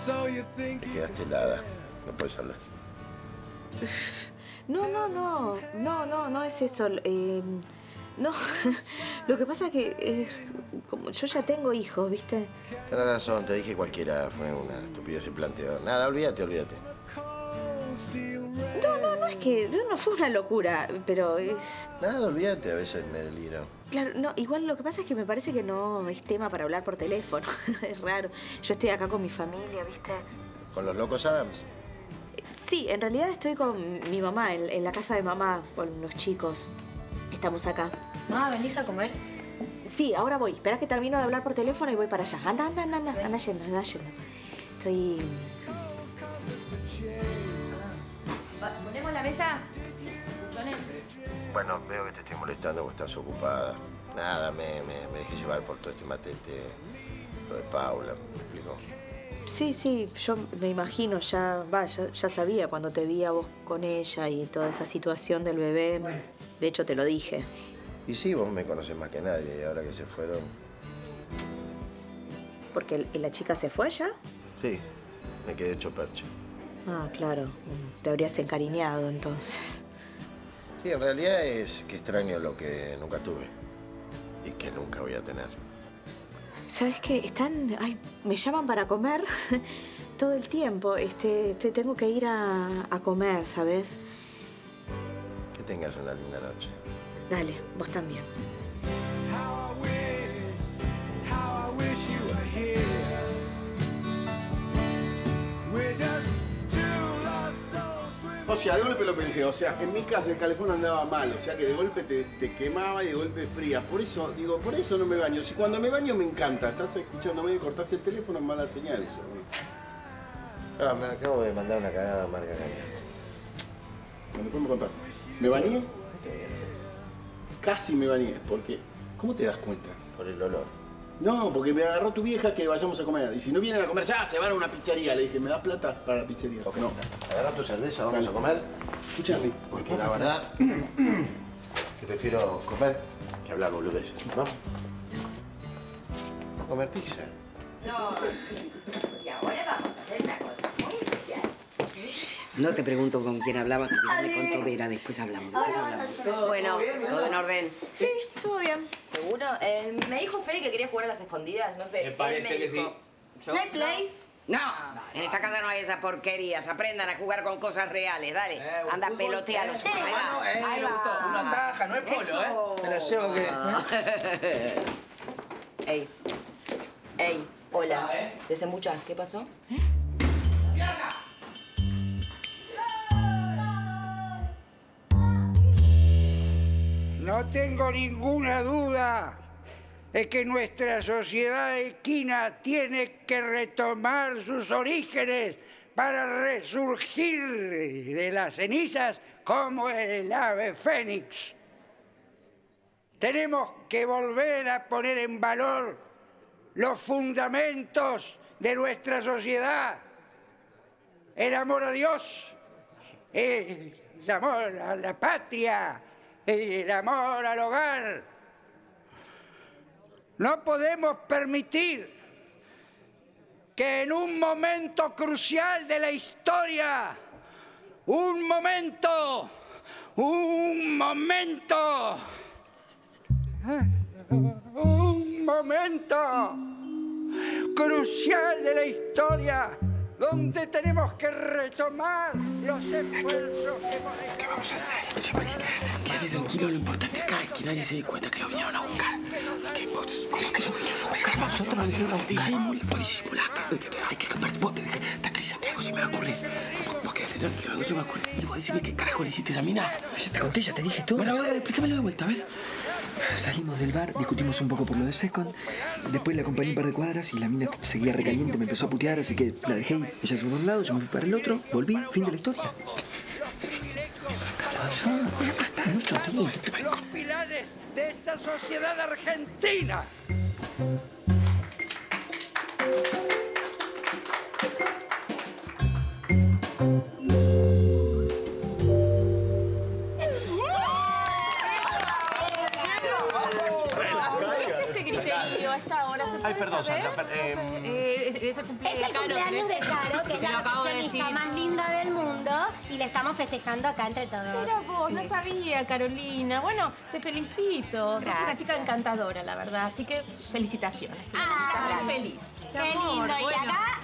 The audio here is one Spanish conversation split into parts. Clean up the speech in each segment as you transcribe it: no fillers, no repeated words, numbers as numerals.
Te quedaste helada. No puedes hablar. No es eso. No, lo que pasa es que como yo ya tengo hijos, ¿viste? Tienes razón, te dije cualquiera. Fue una estupidez ese planteo. Nada, olvídate. No es que no fue una locura, pero... Nada, olvídate, a veces me deliro. Claro, no, igual lo que pasa es que me parece que no es tema para hablar por teléfono. Es raro. Yo estoy acá con mi familia, ¿viste? ¿Con los locos Adams? Sí, en realidad estoy con mi mamá, en la casa de mamá, con los chicos. Estamos acá. ¿Venís a comer? Sí, ahora voy. Espera que termino de hablar por teléfono y voy para allá. Anda yendo. Estoy... ¿Ponemos la mesa? ¿Cuchones? Bueno, veo que te estoy molestando porque estás ocupada. Nada, me dejé llevar por todo este matete. Lo de Paula, ¿me explicó? Sí, yo me imagino, ya sabía cuando te vi a vos con ella y toda esa situación del bebé. De hecho, te lo dije. Y sí, vos me conoces más que nadie y ahora que se fueron... ¿Porque la chica se fue ya? Sí, me quedé hecho percha. Ah, claro. Te habrías encariñado, entonces. Sí, en realidad es que extraño lo que nunca tuve y que nunca voy a tener. ¿Sabes qué? Ay, me llaman para comer todo el tiempo. Tengo que ir a comer, ¿sabes? Que tengas una linda noche. Dale, vos también. O sea, de golpe lo pensé. O sea, en mi casa el calefón andaba mal. O sea, que de golpe te quemaba y de golpe fría. Por eso no me baño. Si cuando me baño me encanta. Estás escuchándome y cortaste el teléfono, mala señal eso. Ah, me acabo de mandar una cagada marca caña. Bueno, después me contás. ¿Me bañé? Casi me bañé. ¿Por qué? ¿Cómo te das cuenta? Por el olor. No, porque me agarró tu vieja que vayamos a comer. Y si no vienen a comer ya, se van a una pizzería. Le dije, ¿me das plata para la pizzería? Okay. No. Agarra tu cerveza, vamos a comer. Escúchame. Porque la verdad que prefiero comer que hablar boludeces, ¿no? Vamos a comer pizza. No, y ahora vamos a hacer una cosa muy especial. No te pregunto con quién hablabas, porque ya me contó Vera. Después hablamos. Bueno, todo en orden. Sí, todo bien. ¿Seguro? Me dijo Fede que quería jugar a las escondidas. No sé. Me parece que sí. ¿No hay play? No, en esta casa no hay esas porquerías. Aprendan a jugar con cosas reales. Dale, anda, pelotealos. Sí. Ahí va. Me gustó. Una taja, no es polo, Me lo llevo que... Ey, hola. Desembucha, ¿qué pasó? No tengo ninguna duda de que nuestra sociedad equina tiene que retomar sus orígenes para resurgir de las cenizas como el ave fénix. Tenemos que volver a poner en valor los fundamentos de nuestra sociedad. El amor a Dios, el amor a la patria, el amor al hogar. No podemos permitir que en un momento crucial de la historia, un momento crucial de la historia, donde tenemos que retomar los esfuerzos que hemos dejado. ¿Qué vamos a hacer? Quédate tranquilo, lo importante acá es que nadie se dé cuenta que lo vinieron a buscar. Es que vos que lo vinieron a buscar. Nosotros lo vinieron a buscar. Vos disimular. Hay que escapar. Vos tranquilízate, algo se me va a ocurrir. Vos quédate tranquilo, algo se me va a ocurrir. Y vos decime qué carajo le hiciste a esa mina. Ya te conté, ya te dije todo. Bueno, explícamelo de vuelta, a ver. Salimos del bar, discutimos un poco por lo de Second. Después la acompañé un par de cuadras y la mina seguía recaliente, me empezó a putear, así que la dejé ir. Ella se fue por un lado, yo me fui para el otro, volví, fin de la historia. Los pilares de esta sociedad argentina. a esta hora se puede Ay, perdón, saber. Sandra. Es el cumpleaños Es el cumpleaños de Caro, que es la recepcionista más linda del mundo, y le estamos festejando acá entre todos. Mira vos, no sabía, Carolina. Bueno, te felicito. Sos una chica encantadora, la verdad. Así que felicitaciones. Muy feliz. Qué lindo. Y acá...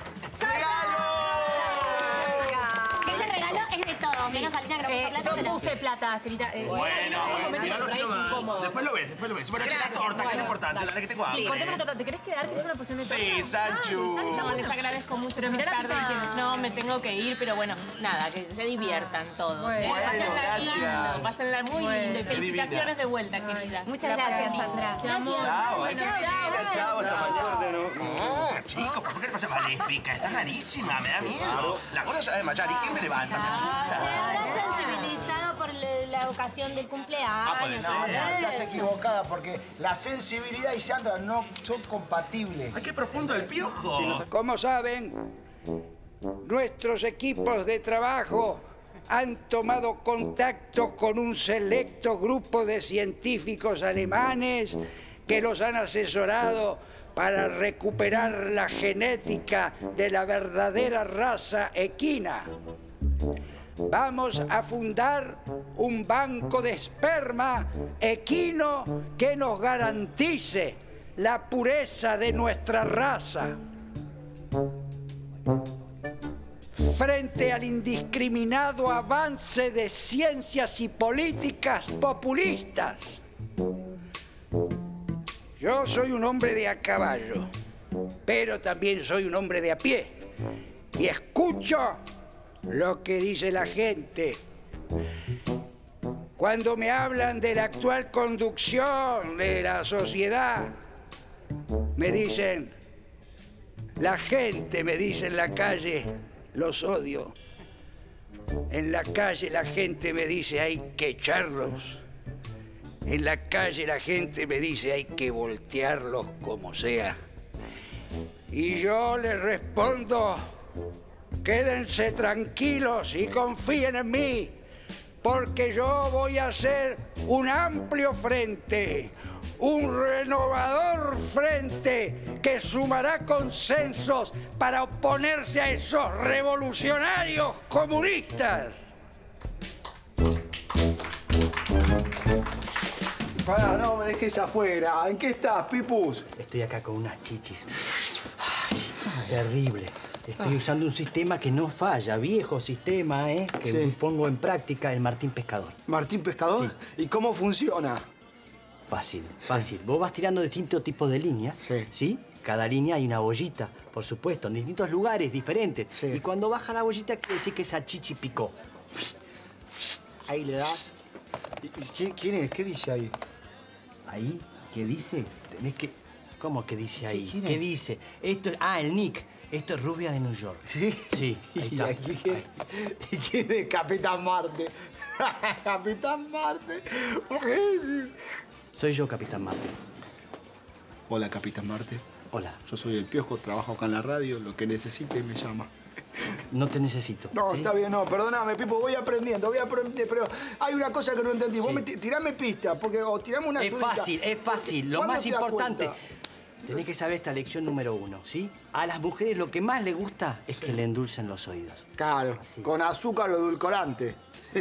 Este regalo es de todos, menos Alina que no puso plata. Yo puse plata, Astrita. Bueno, tiralo así nomás. Después lo ves. Bueno, la torta, que es lo importante, la que tengo hambre. Sí, cortemos la torta. ¿Te querés quedar? ¿Querés una porción de torta? Sí, Sanchu. No, les agradezco mucho. Pero mirá tarde. No, me tengo que ir, pero bueno, nada, que se diviertan todos. Bueno, gracias. Pásenla muy lindo. Y felicitaciones de vuelta, querida. Muchas gracias, Sandra. Chao, chao, hasta mañana. Chicos, ¿por qué le pasa maléfica? Está rarísima, me da miedo. La gorda ya de Mayari, ¿quién me levanta? Me asusta. Se habrá sensibilizado por la ocasión del cumpleaños. Puede ser. Estás equivocada porque la sensibilidad y Sandra no son compatibles. Ay, qué profundo el piojo. Como saben, nuestros equipos de trabajo han tomado contacto con un selecto grupo de científicos alemanes que los han asesorado para recuperar la genética de la verdadera raza equina. Vamos a fundar un banco de esperma equino que nos garantice la pureza de nuestra raza. Frente al indiscriminado avance de ciencias y políticas populistas. Yo soy un hombre de a caballo, pero también soy un hombre de a pie. Y escucho lo que dice la gente. Cuando me hablan de la actual conducción de la sociedad, me dicen, la gente me dice en la calle, los odio. En la calle la gente me dice, hay que echarlos. En la calle la gente me dice, hay que voltearlos como sea. Y yo les respondo, quédense tranquilos y confíen en mí, porque yo voy a hacer un amplio frente, un renovador frente que sumará consensos para oponerse a esos revolucionarios comunistas. Pará, no me dejes afuera. ¿En qué estás, Pipus? Estoy acá con unas chichis. Ay, terrible. Estoy usando un sistema que no falla, viejo sistema, que pongo en práctica, el Martín Pescador. ¿Martín Pescador? Sí. ¿Y cómo funciona? Fácil, fácil. Vos vas tirando distintos tipos de líneas, ¿sí? Cada línea hay una bollita, por supuesto, en distintos lugares diferentes. Sí. Y cuando baja la bollita, quiere decir que esa chichi picó. Ahí le das. ¿Quién es? ¿Qué dice ahí? ¿Ahí? ¿Qué dice? Tenés que... ¿Cómo que dice ahí? ¿Qué dice? Esto es... Ah, el nick. Esto es Rubia de New York. ¿Sí? Sí, ahí está. ¿Y quién es Capitán Marte? Capitán Marte. Soy yo, Capitán Marte. Hola, Capitán Marte. Hola. Yo soy el Piojo, trabajo acá en la radio. Lo que necesite me llama. No te necesito. No, ¿sí? Está bien, no, perdóname, Pipo, voy aprendiendo, pero hay una cosa que no entendí. Sí. Vos tirame pista, o tirame una ayudita. Es fácil. Lo más importante... Tenés que saber esta lección número 1, ¿sí? A las mujeres lo que más les gusta es que le endulcen los oídos. Claro, así. Con azúcar o edulcorante.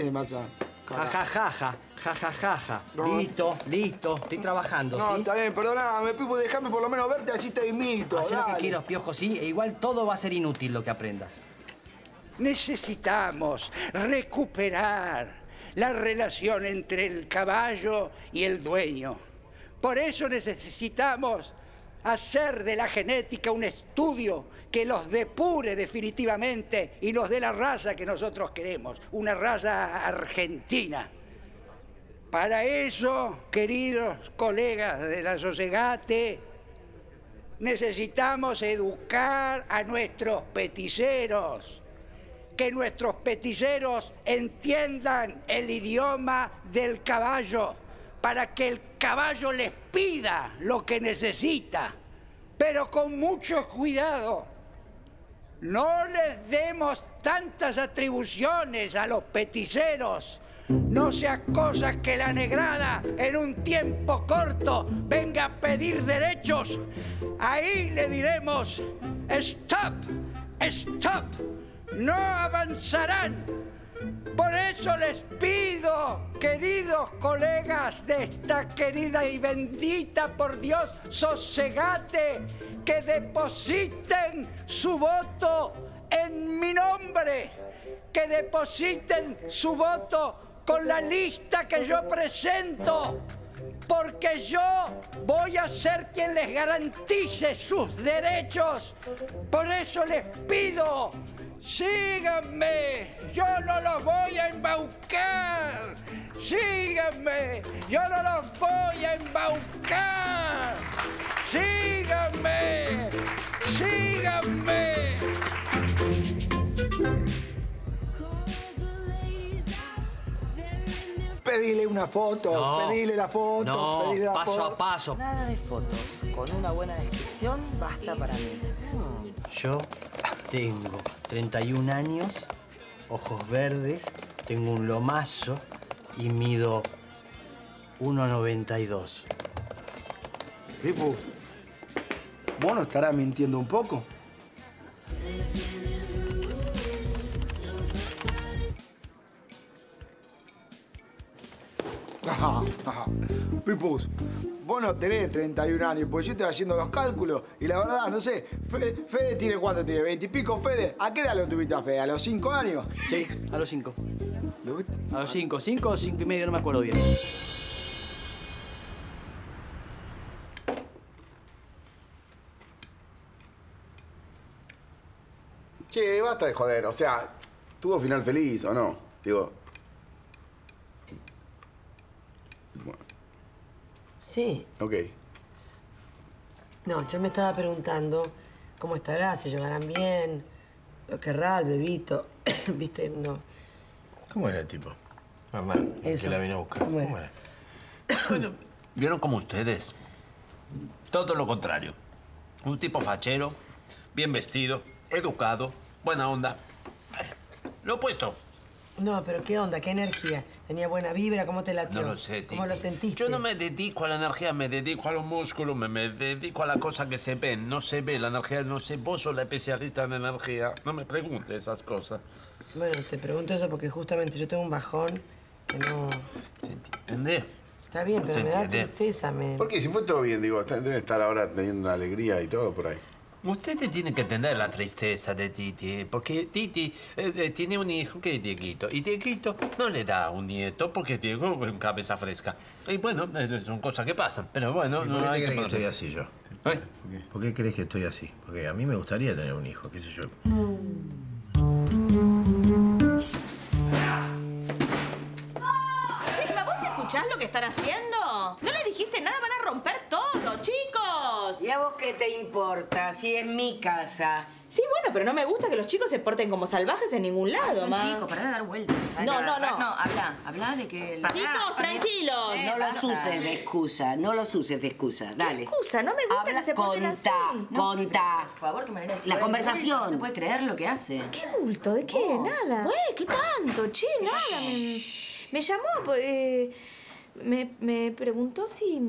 Ja. No. Listo. Estoy trabajando, no, ¿sí? Está bien, perdóname, Pipo, déjame por lo menos verte, así te imito. Hacé lo que quieras, Piojo, ¿sí? E igual todo va a ser inútil lo que aprendas. Necesitamos recuperar la relación entre el caballo y el dueño. Por eso necesitamos hacer de la genética un estudio que los depure definitivamente y nos dé la raza que nosotros queremos, una raza argentina. Para eso, queridos colegas de la Sosegate, necesitamos educar a nuestros peticeros, que nuestros peticeros entiendan el idioma del caballo, para que el caballo les pida lo que necesita, pero con mucho cuidado. No les demos tantas atribuciones a los peticeros, no sea cosa que la negrada en un tiempo corto venga a pedir derechos. Ahí le diremos, stop, stop, no avanzarán. Por eso les pido, queridos colegas de esta querida y bendita, por Dios, sosegate, que depositen su voto en mi nombre, que depositen su voto con la lista que yo presento, porque yo voy a ser quien les garantice sus derechos. Por eso les pido, síganme, yo no los voy a embaucar. Síganme, yo no los voy a embaucar. Síganme, síganme. Pedile una foto, No, pedile la foto, no, pedile la paso foto. a paso. Nada de fotos. Con una buena descripción basta para mí. Yo tengo 31 años, ojos verdes, tengo un lomazo y mido 1,92. Pipu, ¿vos no estarás mintiendo un poco? Pipus, vos no tenés 31 años, pues yo estoy haciendo los cálculos y la verdad, no sé, Fede tiene ¿cuánto tiene? ¿20 y pico, Fede? ¿A qué edad lo tuviste a Fede? ¿A los 5 años? Sí, a los 5. A los 5, 5 o 5 y medio, no me acuerdo bien. Che, basta de joder, o sea, ¿tuvo final feliz o no? Digo, Sí. ok. No, yo me estaba preguntando cómo estará, si llegarán bien, lo querrá el bebito. ¿Viste? No. ¿Cómo era el tipo? Hernán, el Eso. que la vino a buscar. ¿Cómo era? ¿Cómo era? Bueno, vieron como ustedes. Todo lo contrario. Un tipo fachero, bien vestido, educado, buena onda. Lo opuesto. No, pero ¿qué onda? ¿Qué energía? ¿Tenía buena vibra? ¿Cómo te latió? No lo sé, Titi. ¿Cómo lo sentiste? Yo no me dedico a la energía, me dedico a los músculos, me dedico a la cosa que se ven. No se ve la energía, no sé. Vos sos la especialista en energía. No me preguntes esas cosas. Bueno, te pregunto eso porque justamente yo tengo un bajón que no... ¿Se entiende? Está bien, pero Se me da entiende. tristeza. ¿Por qué? Si fue todo bien, digo, deben estar ahora teniendo una alegría y todo por ahí. Ustedes tienen que entender la tristeza de Titi, porque Titi tiene un hijo que es Dieguito, y Dieguito no le da un nieto porque Diego es cabeza fresca. Y bueno, son cosas que pasan, pero bueno... ¿Y por qué te crees que estoy así yo? ¿Por qué crees que estoy así? Porque a mí me gustaría tener un hijo, qué sé yo. Chicos, ¿vos escuchás lo que están haciendo? ¿No le dijiste nada? Van a romper todo, chicos. ¿Y a vos qué te importa? Si es mi casa. Sí, bueno, pero no me gusta que los chicos se porten como salvajes en ningún lado, Son ma. chicos, pará de dar vueltas. No, no, no. No, habla de que... Chicos, tranquilos. No los uses de excusa, no los uses de excusa. Dale. Excusa, no me gusta Habla, que se porten así. Contá. Por favor, que me La conversación. No se puede creer lo que hace. ¿Qué bulto? ¿De qué? Nada. ¿Qué tanto? Che, nada. Me llamó, me preguntó si,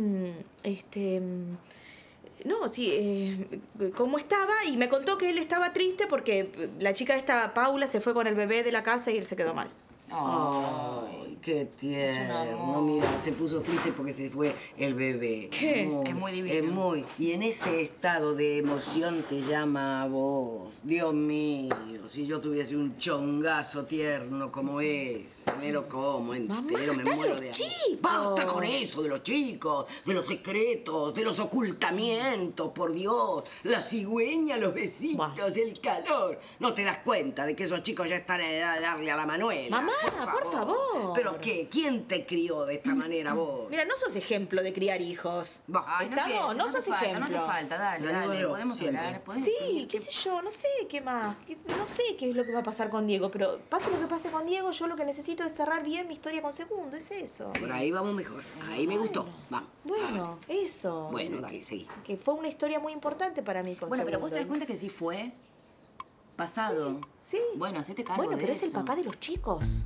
no, sí, cómo estaba y me contó que él estaba triste porque la chica esta, Paula, se fue con el bebé de la casa y él se quedó mal. Ay, qué tierno. Mira, se puso triste porque se fue el bebé. ¿Qué? Es muy divino. Es muy. Y en ese estado de emoción te llama a vos. Dios mío, si yo tuviese un chongazo tierno como ese, me lo como entero, me muero de amor. Chicos. Basta con eso de los chicos, de los secretos, de los ocultamientos, por Dios. La cigüeña, los besitos, el calor. ¿No te das cuenta de que esos chicos ya están en edad de darle a la Manuela? Mamá, por favor. ¿Pero qué? ¿Quién te crió de esta manera vos? Mira, no sos ejemplo de criar hijos. Ay, no ¿Estamos? empieces, No hace sos falta, ejemplo. No hace falta, dale, podemos siempre. hablar. ¿Podés Sí, decir qué sé yo, no sé qué más. No sé qué es lo que va a pasar con Diego, pero pase lo que pase con Diego, yo lo que necesito es cerrar bien mi historia con Segundo, es eso. Por ahí vamos mejor. Ahí me gustó. Vamos. Bueno, eso. Bueno, dale, sí. Que fue una historia muy importante para mí con Bueno, pero Segundo. vos te das cuenta que sí fue pasado. Sí. Bueno, hacete cargo Bueno, de pero es el eso. papá de los chicos.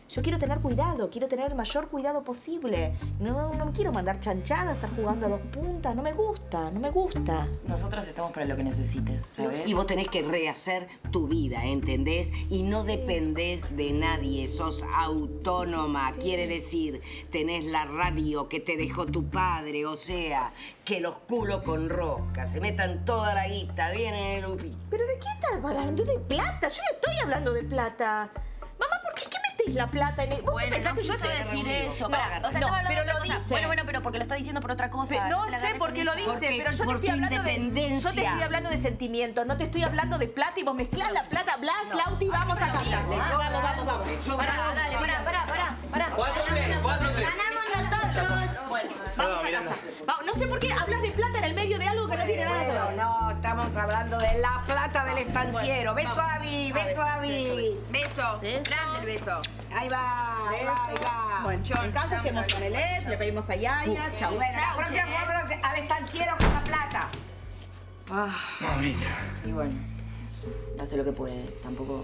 Yo quiero tener cuidado, quiero tener el mayor cuidado posible. No me quiero mandar chanchadas, estar jugando a 2 puntas. No me gusta, no me gusta. Nosotros estamos para lo que necesites, ¿sabes? Y vos tenés que rehacer tu vida, ¿entendés? Y no dependés de nadie, sos autónoma. Sí. Quiere decir, tenés la radio que te dejó tu padre, o sea, que los culos con rosca se metan toda la guita, viene el... ¿Pero de qué estás hablando? ¿De plata? Yo no estoy hablando de plata. Mamá, ¿por qué metés la plata en el...? ¿Vos bueno, pensás no que yo te decir eso? No, o sea, no, pero lo dice. Bueno, pero porque lo está diciendo por otra cosa. Pero no sé por qué lo dice, pero yo te estoy hablando de... Yo te estoy hablando de sentimientos, no te estoy hablando de plata y vos mezclás la plata, Blas, Lauti, vamos a casa. Vamos. Pará, dale, pará. 4-3. Ganamos nosotros. Bueno, vamos a casa. No sé por qué hablas de plata en el medio de algo que no tiene nada que ver. No, estamos hablando de la plata del estanciero. Beso a Abby, beso a Abby. Beso. Grande el beso. Ahí va. Bueno, en casa hacemos omelette, le pedimos a Yaya. Chau. Bueno, la próxima vamos al estanciero con la plata. Mamita. Y bueno, hace lo que puede. Tampoco...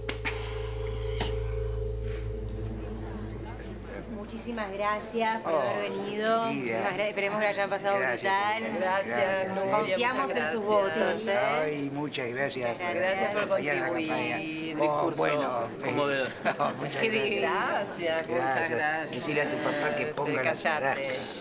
Muchísimas gracias por haber venido. Esperemos que lo hayan pasado brutal. Gracias. Confiamos en sus votos. Ay, muchas gracias. Gracias por contribuir. Bueno, conmovedor. Muchas gracias. Muchas gracias. Decirle a tu papá que ponga la cara.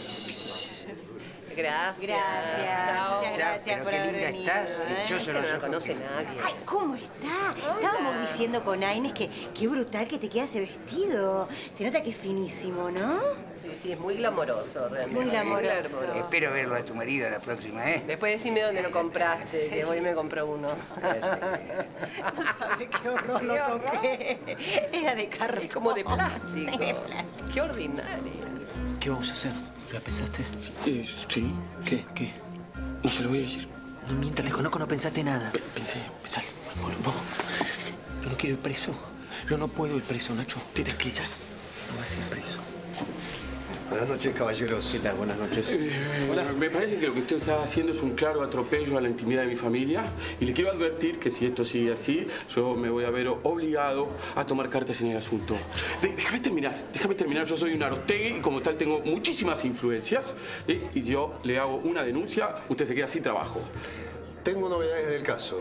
Gracias. Chao. Muchas gracias por haber venido. Estás, dichoso los ojos. No conoce nadie. Ay, ¿cómo está? Estábamos diciendo con Aines que qué brutal que te queda ese vestido. Se nota que es finísimo, ¿no? Sí, es muy glamoroso, realmente. Muy glamoroso. Espero verlo a tu marido la próxima, ¿eh? Después decime dónde lo compraste, que hoy me compró uno. No sabe qué horror lo toqué. Era de cartón. Y como de plástico. Sí, de plástico. Qué ordinario. ¿Qué vamos a hacer? ¿La pensaste? Sí. ¿Qué? No se lo voy a decir. No mientas, te conozco, no pensaste nada. Pensé, boludo. Yo no quiero ir preso. Yo no puedo ir preso, Nacho. ¿Te tranquilizas? No vas a ir preso. Buenas noches, caballeros. ¿Qué tal? Buenas noches. Me parece que lo que usted está haciendo es un claro atropello a la intimidad de mi familia. Y le quiero advertir que si esto sigue así, yo me voy a ver obligado a tomar cartas en el asunto. Déjame terminar. Yo soy un Aróstegui y como tal tengo muchísimas influencias. Y yo le hago una denuncia, usted se queda sin trabajo. Tengo novedades del caso.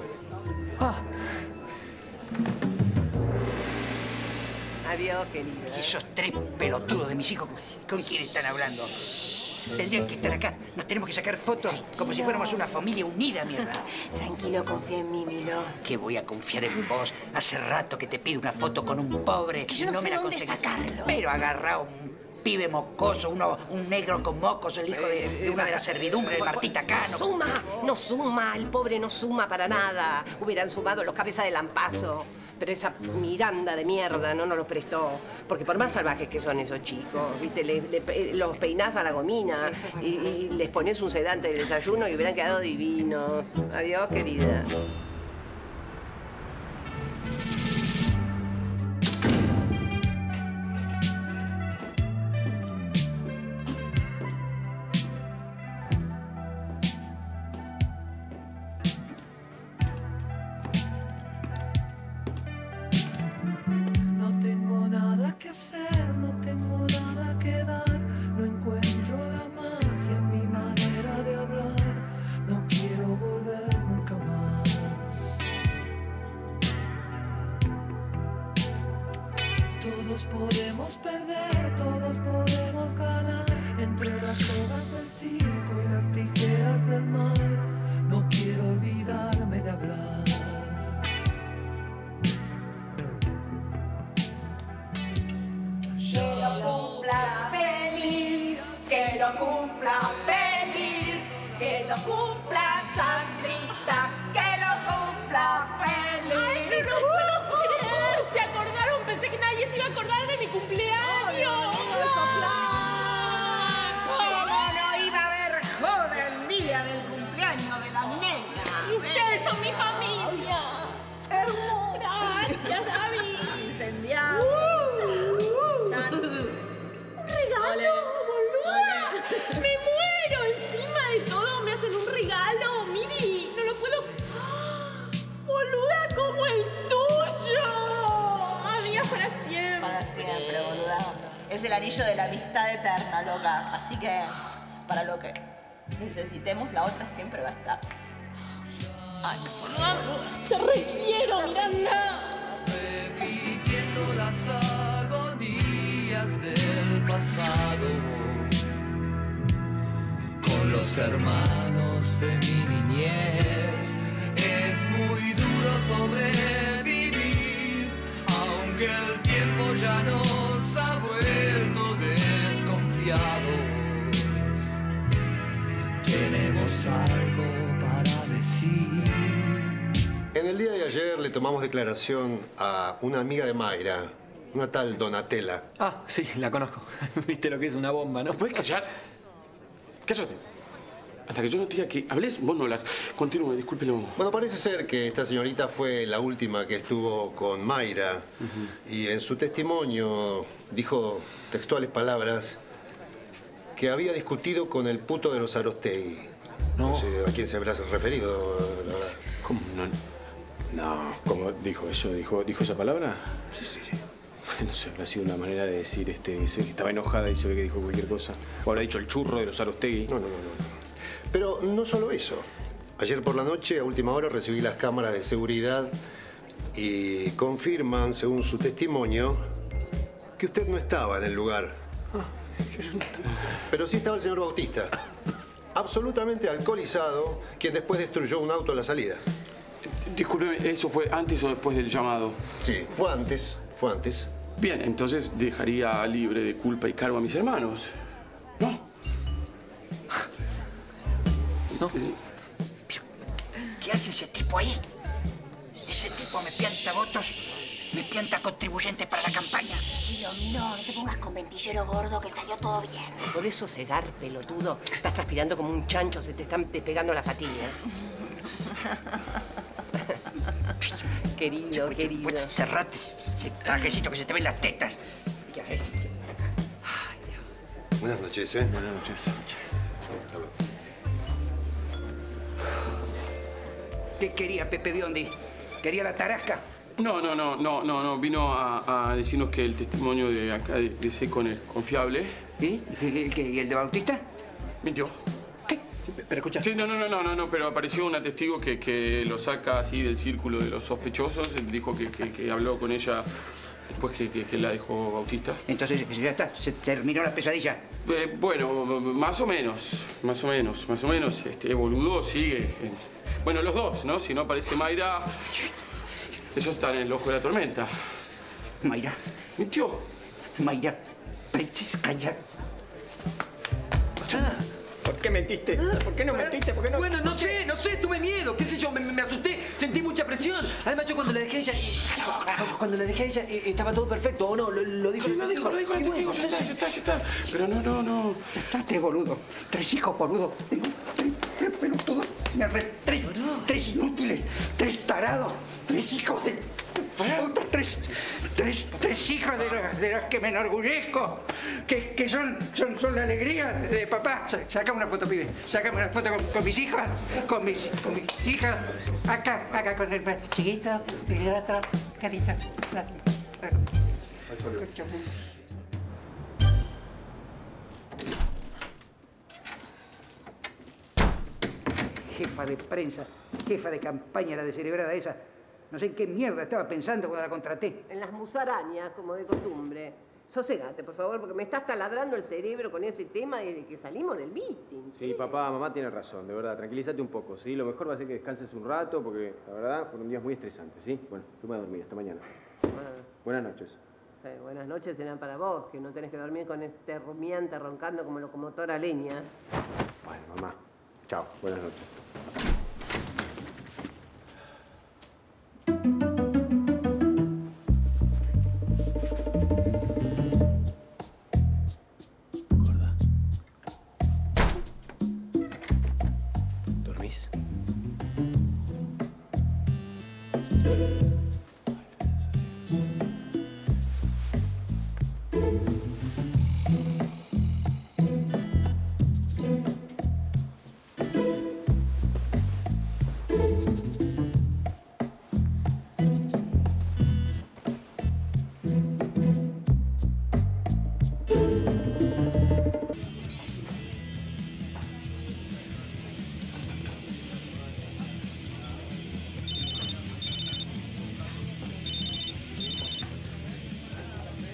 Adiós, querido. Y esos 3 pelotudos de mis hijos, ¿con quién están hablando? Tendrían que estar acá. Nos tenemos que sacar fotos como si fuéramos una familia unida, mierda. Tranquilo, confía en mí, Milo. ¿Qué voy a confiar en vos? Hace rato que te pido una foto con un pobre. Que yo no sé me la dónde conseguís. sacarlo. Pero agarrá un pibe mocoso, un negro con mocos, el hijo de una de las servidumbres de Martita Cano. No suma, el pobre no suma para nada. Hubieran sumado los cabezas de lampazo. Pero esa Miranda de mierda no nos lo prestó. Porque por más salvajes que son esos chicos, ¿viste? Los peinás a la gomina y les pones un sedante del desayuno y hubieran quedado divinos. Adiós, querida. No tengo nada que dar, no encuentro la magia en mi manera de hablar, no quiero volver nunca más. Todos podemos perder, todos podemos ganar, entre las sogas del circo y las tijeras del mal, no quiero olvidarme de hablar. Que lo cumpla feliz, que lo cumpla Sandrita, que lo cumpla feliz. ¡Ay, no lo puedo creer! ¿Se acordaron? Pensé que nadie se iba a acordar de mi cumpleaños. ¿Cómo no iba a haber joda el día del cumpleaños de las nenas? Y ustedes son mi familia. Gracias, David. Incendiado. Un regalo, boluda. Me muero. Encima de todo me hacen un regalo. Miri, no lo puedo... ¡Ah! Boluda, como el tuyo. Adiós para siempre. Para siempre, anillo de la amistad eterna, loca. Así que, para lo que necesitemos, la otra siempre va a estar. Ay, te requiero, Miranda. Repitiendo las agonías del pasado, con los hermanos de mi niñez. Es muy duro sobrevivir, aunque el tiempo ya nos ha vuelto desconfiados. Tenemos algo para decir. En el día de ayer le tomamos declaración a una amiga de Mayra, una tal Donatella. Ah, sí, la conozco. Viste lo que es una bomba, ¿no? ¿Puedes callar? Cállate. Hasta que yo no diga que hables, vos no hablas. Continúe, discúlpelo. Bueno, parece ser que esta señorita fue la última que estuvo con Mayra. Y en su testimonio dijo textuales palabras que había discutido con el puto de los Arostegui. No sé a quién se habrá referido. ¿Cómo no? No, ¿cómo dijo eso? ¿Dijo esa palabra? Sí. No sé, habrá sido una manera de decir que estaba enojada y se ve que dijo cualquier cosa. O habrá dicho el churro de los Arostegui. No. Pero no solo eso. Ayer por la noche, a última hora, recibí las cámaras de seguridad y confirman, según su testimonio, que usted no estaba en el lugar. Pero sí estaba el señor Bautista, absolutamente alcoholizado, quien después destruyó un auto a la salida. Discúlpeme, ¿eso fue antes o después del llamado? Sí, fue antes. Bien, entonces dejaría libre de culpa y cargo a mis hermanos. ¿No? ¿Qué hace ese tipo ahí? Ese tipo me pianta votos, me pianta contribuyentes para la campaña. Tranquilo, Milo, no te pongas con ventillero gordo, que salió todo bien. ¿Podés sosegar, pelotudo? Estás transpirando como un chancho, se te están despegando las patillas. Querido. Pues cerrate ese trajecito que se te ven las tetas. ¿Qué haces? Buenas noches, Buenas noches. ¿Qué quería Pepe Biondi? ¿Quería la tarasca? No. Vino a decirnos que el testimonio de acá de Secon es confiable. ¿Y el de Bautista? Mintió. ¿Qué? Pero escucha. Sí, no, pero apareció una testigo que lo saca así del círculo de los sospechosos. Él dijo que habló con ella después que la dejó Bautista. Entonces, ya está, se terminó la pesadilla. Bueno, más o menos. Boludo sigue. Bueno, los dos, ¿no? Si no aparece Mayra, ellos están en el ojo de la tormenta. Mayra. Mintió. Mayra, Princess, calla. ¿Por qué mentiste? ¿Por qué no mentiste? ¿Por qué no? Bueno, no sé, tuve miedo, qué sé yo, me asusté, sentí mucha presión. Además, yo cuando la dejé a ella, estaba todo perfecto, ¿o no? ¿Lo dijo? Sí, lo dijo, ya está. Pero no. Trate, boludo. 3 hijos, boludo. Tengo 3 pelotudos. Tres inútiles. 3 tarados. 3 hijos de... Tres hijos de los que me enorgullezco, que son la alegría de papá. Sácame una foto, pibe. Sácame una foto con mis hijas, con mis hijas. Acá con el chiquito, y el otro, carita. Jefa de prensa, jefa de campaña, la descerebrada esa. No sé en qué mierda estaba pensando cuando la contraté. En las musarañas, como de costumbre. Sosegate, por favor, porque me estás taladrando el cerebro con ese tema desde que salimos del meeting. Sí, papá, mamá tiene razón, de verdad. Tranquilízate un poco, ¿sí? Lo mejor va a ser que descanses un rato, porque la verdad fueron días muy estresantes, ¿sí? Bueno, tú me vas a dormir. Hasta mañana. Buenas noches. Buenas noches serán para vos, que no tenés que dormir con este rumiante roncando como locomotora a leña. Bueno, mamá. Chao. Buenas noches.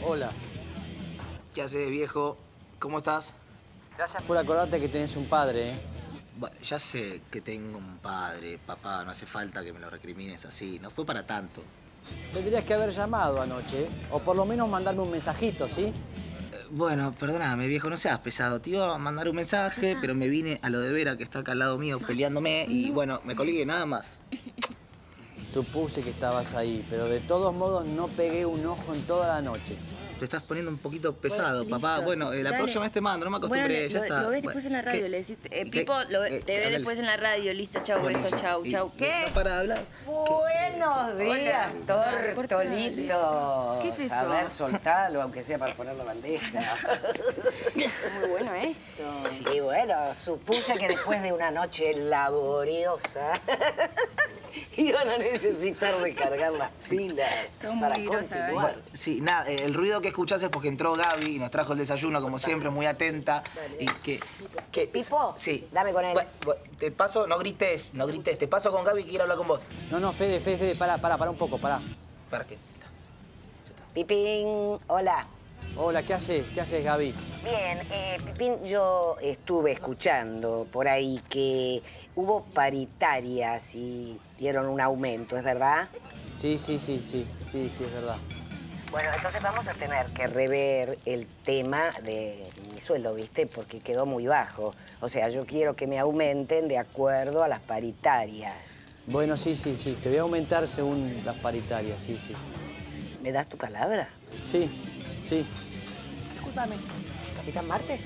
Hola. ¿Qué haces, viejo? ¿Cómo estás? Gracias por acordarte que tenés un padre, ¿eh? Bueno, ya sé que tengo un padre, papá. No hace falta que me lo recrimines así. No fue para tanto. Tendrías que haber llamado anoche, o por lo menos mandarme un mensajito, ¿sí? Bueno, perdóname, viejo, no seas pesado. Te iba a mandar un mensaje, pero me vine a lo de Vera, que está acá al lado mío, peleándome, y bueno, me colgué, nada más. Supuse que estabas ahí, pero de todos modos no pegué un ojo en toda la noche. Te estás poniendo un poquito pesado, Bueno, papá. listo. Bueno, la Dale. próxima vez te mando, no me acostumbré, Bueno, ya está. Lo ves después en la radio, ¿Qué? le decís... ¿Qué? Pipo, te ves Háblale. después en la radio, listo, chau, Bueno, beso, sí. chau, chau. ¿Qué? No para de hablar. Buenos días, Tortolito. ¿Qué es eso? A ver, soltalo, aunque sea para poner la bandeja. Muy bueno esto. Sí, bueno, supuse que después de una noche laboriosa iban a necesitar recargar las pilas. Son para muy grosa, continuar. Bueno, sí, nada, el ruido que escuchás es porque entró Gaby y nos trajo el desayuno, como siempre, muy atenta. Y que ¿Pipo? Sí. Dame con él. Bueno, te paso, no grites. Te paso con Gaby que quiere hablar con vos. No, Fede, para un poco, para. ¿Para qué? Pipín, hola. Hola, ¿qué haces? ¿Qué haces, Gaby? Bien, Pipín, yo estuve escuchando por ahí que hubo paritarias y dieron un aumento, ¿es verdad? Sí, es verdad. Bueno, entonces vamos a tener que rever el tema de mi sueldo, ¿viste? Porque quedó muy bajo. O sea, yo quiero que me aumenten de acuerdo a las paritarias. Bueno, sí. Te voy a aumentar según las paritarias, sí. ¿Me das tu palabra? Sí. Discúlpame, ¿Capitán Marte?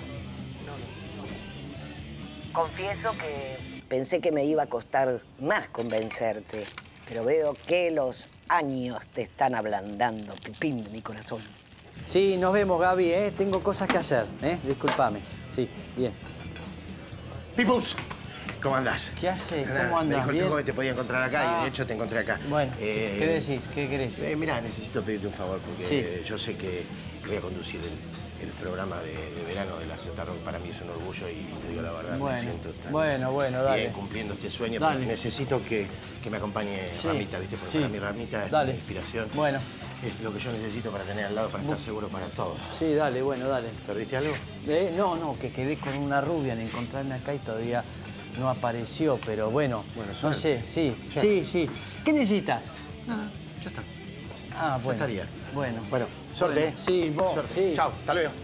No. Confieso que pensé que me iba a costar más convencerte, pero veo que los años te están ablandando, Pipín de mi corazón. Sí, nos vemos, Gaby, ¿eh? Tengo cosas que hacer, ¿eh? Discúlpame. Sí, bien. ¡Pipus! ¿Cómo andás? ¿Qué haces? Nada, ¿Cómo andas? Me dijo el ¿Bien? Pijo que te podía encontrar acá y de hecho te encontré acá. Bueno, ¿qué decís? ¿Qué querés? Mirá, necesito pedirte un favor porque Sí. yo sé que voy a conducir el programa de verano de la Z Rock. Para mí es un orgullo y te digo la verdad, me siento tan Bueno, dale. bien cumpliendo este sueño. Dale. Pero necesito que me acompañe Sí. Ramita, ¿viste? Porque Sí. para mí Ramita es Dale. mi inspiración. Bueno. Es lo que yo necesito para tener al lado, para estar seguro para todo. Sí, dale. ¿Perdiste algo? No, que quedé con una rubia en encontrarme acá y todavía no apareció, pero bueno, no sé, sí. ¿Qué necesitas? Nada, ya está. Ah, bueno. Ya estaría. Bueno, suerte, ¿eh? Sí, vos. Suerte. Sí. Chao, hasta luego.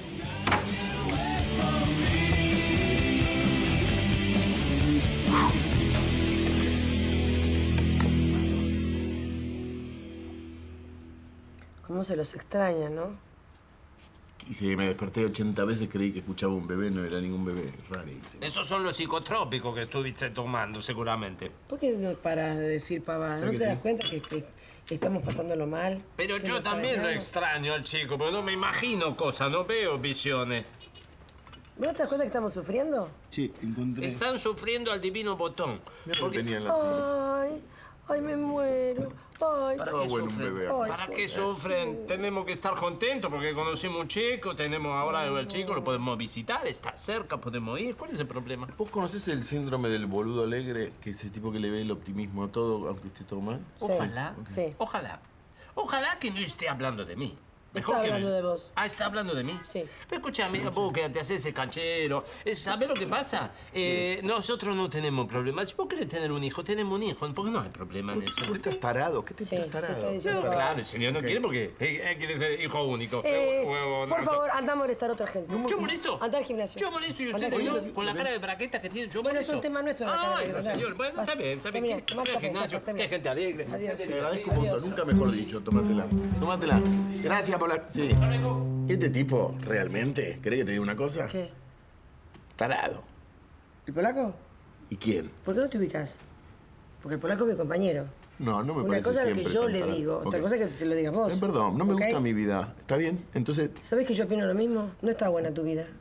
¿Cómo se los extraña, no? Y si me desperté 80 veces, creí que escuchaba un bebé, no era ningún bebé, rarísimo. Esos son los psicotrópicos que estuviste tomando, seguramente. ¿Por qué no paras de decir pavadas? ¿No que te das sí? cuenta que estamos pasándolo mal? Pero ¿Que yo no también lo extrañamos? extraño al chico, porque no me imagino cosas, no veo visiones. ¿Vos no te das cuenta que estamos sufriendo? Sí, encontré. Están sufriendo al divino botón. Porque- Ay, me muero. Ay, ¿Para qué sufren? Ay, ¿Para qué corazón. sufren? Tenemos que estar contentos porque conocimos un chico, tenemos ahora el chico, lo podemos visitar, está cerca, podemos ir. ¿Cuál es el problema? ¿Vos conocés el síndrome del boludo alegre? Que es ese tipo que le ve el optimismo a todo, aunque esté todo mal. Ojalá, Sí. ojalá que no esté hablando de mí. Está que hablando me- de vos. Ah, ¿está hablando de mí? Sí. Pero escúchame, vos que te haces el canchero. ¿Sabés lo que pasa? Nosotros no tenemos problemas. Si vos querés tener un hijo, tenemos un hijo. Porque no hay problema en eso. ¿Por qué estás tarado? ¿Qué te estás tarado? No, claro, el señor no quiere porque quiere ser hijo único. Por favor, anda a molestar a otra gente. ¿Yo molesto? Anda al gimnasio. Yo molesto y Anda usted al no, gimnasio. con la cara de braqueta que tiene, yo Bueno, molesto. es un tema nuestro la cara Ay, de no, braqueta. señor. Bueno, está bien, ¿sabe Termina, qué? tomá Qué café, gimnasio, termina. qué gente alegre. Adiós. Te agradezco un montón, nunca mejor dicho. Tómatela. Tómatela. Gracias por la... Sí. Este tipo, ¿realmente? ¿Cree que te diga una cosa? ¿Qué? Tarado. ¿El polaco? ¿Y quién? ¿Por qué no te ubicas? Porque el polaco es mi compañero. No, no me Una parece cosa es lo siempre que yo tan le tarado. digo, otra Ok. cosa es que se lo digas vos. Perdón, no me ¿Ok? gusta mi vida. ¿Está bien? Entonces, ¿Sabés que yo opino lo mismo? No está buena tu vida.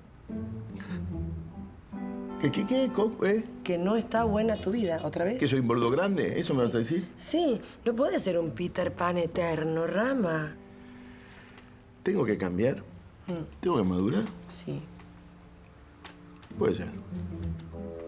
¿qué? Que no está buena tu vida, ¿otra vez? ¿Que soy un boludo grande? ¿Eso me vas a decir? Sí, no puedes ser un Peter Pan eterno, Rama. ¿Tengo que cambiar? ¿Tengo que madurar? Sí. Puede ser.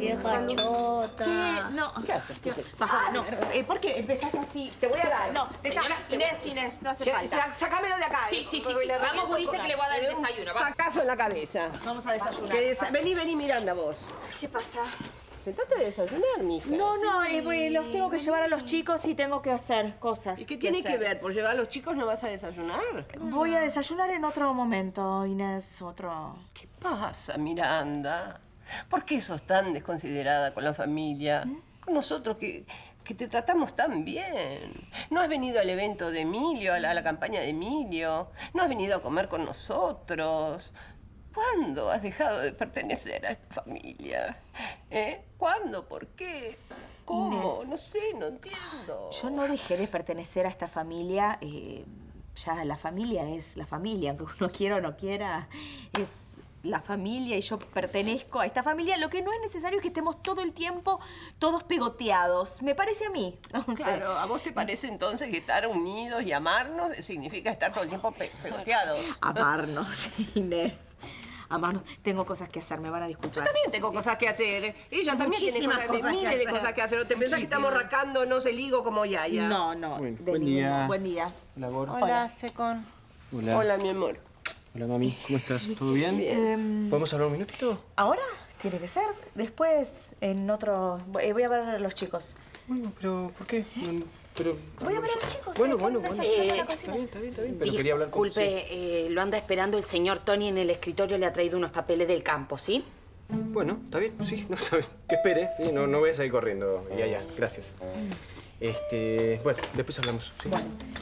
Vieja chota. Che, no. ¿Qué haces? Baja, no. ¿Por qué empezás así? Te voy a dar. No, deja. Inés, no hace falta. Sacámelo de acá. Sí. Vamos, gurises, que le voy a dar el desayuno. Vamos. Tacazo en la cabeza. Vamos a desayunar. Vení, Miranda, vos. ¿Qué pasa? Sentate a desayunar, mija. No, los tengo que llevar a los chicos y tengo que hacer cosas. ¿Y qué tiene que ver? ¿Por llevar a los chicos no vas a desayunar? Voy a desayunar en otro momento, Inés, ¿Qué pasa, Miranda? ¿Por qué sos tan desconsiderada con la familia? Con nosotros que te tratamos tan bien. ¿No has venido al evento de Emilio, a la campaña de Emilio? ¿No has venido a comer con nosotros? ¿Cuándo has dejado de pertenecer a esta familia? ¿Cuándo? ¿Por qué? ¿Cómo? Inés, no sé, no entiendo. Yo no dejé de pertenecer a esta familia. Ya la familia es la familia, aunque uno quiera o no quiera, es la familia y yo pertenezco a esta familia. Lo que no es necesario es que estemos todo el tiempo todos pegoteados. Me parece a mí. Claro, ¿a vos te parece entonces que estar unidos y amarnos significa estar todo el tiempo pegoteados? Amarnos, Inés. Amarnos. Tengo cosas que hacer, me van a disculpar. Yo también tengo cosas que hacer. Ella también tiene miles de cosas que hacer. ¿No te pensás que estamos rascándonos el higo como Yaya? No. Bueno, buen día. Buen día. Hola, Gor. Hola, Secon. Hola. Hola, mi amor. Hola, mami. ¿Cómo estás? ¿Todo bien? Bien. ¿Podemos hablar un minutito? ¿Ahora? Tiene que ser. Después, en otro... Voy a ver a los chicos. Bueno, pero ¿por qué? Pero... Voy a ver a los chicos. Bueno. Está bien. Pero quería hablar con Disculpe, lo anda esperando el señor Tony en el escritorio. Le ha traído unos papeles del campo, ¿sí? Bueno, está bien, sí, no, está bien. Que espere, sí, no voy a salir corriendo. Ya, gracias. Bueno, después hablamos. ¿Sí?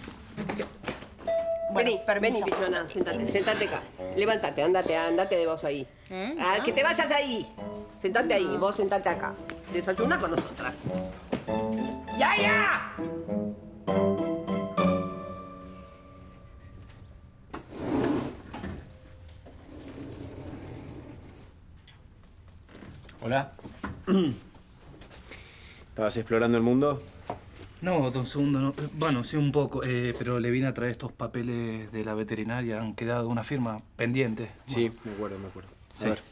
Vení, pichona, sentate acá. Levántate, andate de vos ahí. Que te vayas ahí. Sentate ahí, vos sentate acá. Desayuna con nosotras. ¡Yaya! Hola. ¿Estabas explorando el mundo? No, don Segundo, no. Bueno, sí un poco, pero le vine a traer estos papeles de la veterinaria. Han quedado una firma pendiente. Sí, me acuerdo. A ver.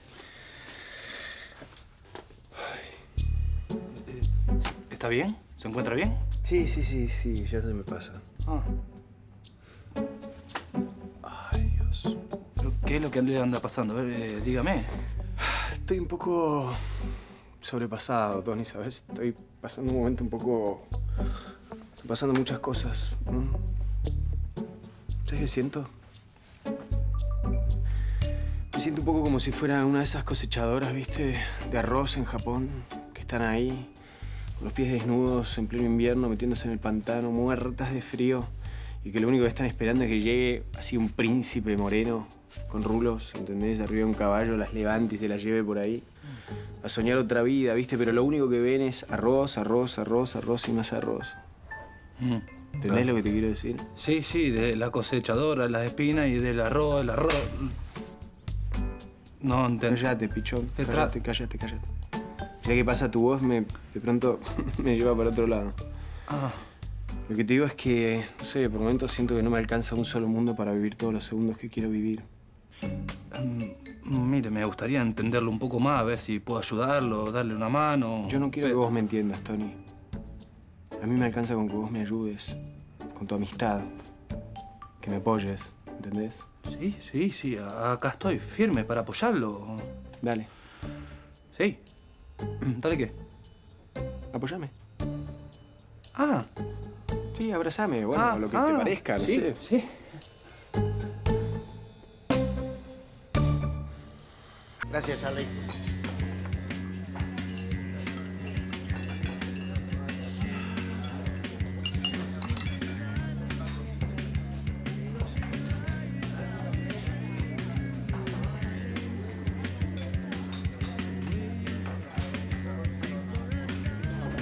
¿Está bien? ¿Se encuentra bien? Sí, ya se me pasa. Ay, Dios. ¿Pero qué es lo que le anda pasando? A ver, dígame. Estoy un poco sobrepasado, Tony, ¿sabes? Estoy pasando un momento un poco... Estoy pasando muchas cosas. ¿Sabes qué siento? Me siento un poco como si fuera una de esas cosechadoras, ¿viste? De arroz en Japón, que están ahí, con los pies desnudos, en pleno invierno, metiéndose en el pantano, muertas de frío, y que lo único que están esperando es que llegue así un príncipe moreno, con rulos, ¿entendés? Arriba de un caballo, las levante y se las lleve por ahí. A soñar otra vida, ¿viste? Pero lo único que ven es arroz y más arroz. ¿Entendés lo que te quiero decir? Sí, de la cosechadora, las espinas y del arroz, el arroz. No entendí. Cállate, pichón. Cállate. Ya que pasa tu voz, de pronto me lleva para otro lado. Lo que te digo es que, no sé, por momentos siento que no me alcanza un solo mundo para vivir todos los segundos que quiero vivir. Mire, me gustaría entenderlo un poco más, a ver si puedo ayudarlo, darle una mano. Yo no quiero que vos me entiendas, Tony. A mí me alcanza con que vos me ayudes, con tu amistad, que me apoyes, ¿entendés? Sí, acá estoy, firme para apoyarlo. Dale. Sí. ¿Dale qué? Apóyame. Ah. Sí, abrazame, bueno, lo que te parezca, no sé. Sí. Gracias, Charlie.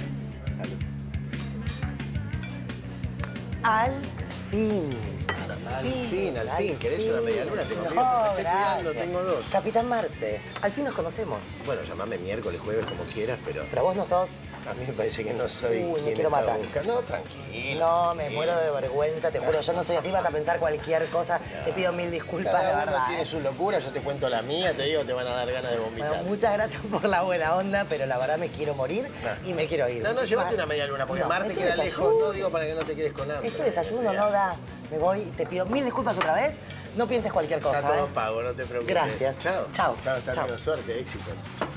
Al fin. Al fin. ¿Querés una media luna? Te convido. No, Me estoy cuidando, gracias. tengo 2. Capitán Marte, al fin nos conocemos. Bueno, llamame miércoles, jueves, como quieras, pero... Pero vos no sos... A mí me parece que no soy Uy, me quien quiero estaba matar. buscando. No, tranquilo. No, me muero de vergüenza, te juro. Yo no soy así, vas a pensar cualquier cosa. Te pido 1000 disculpas, de Cada uno verdad. tiene su locura, yo te cuento la mía, te digo, te van a dar ganas de vomitar. Bueno, muchas gracias por la buena onda, pero la verdad me quiero morir y me quiero ir. No, llévate una media luna, porque No, Marte esto queda es lejos. desayuno. No digo para que no te quedes con hambre. Esto desayuno no da. Me voy, te pido 1000 disculpas otra vez. No pienses cualquier cosa. Está todo pago, no te preocupes. Gracias. Chao. Chao. Chao, hasta luego. Suerte, éxitos.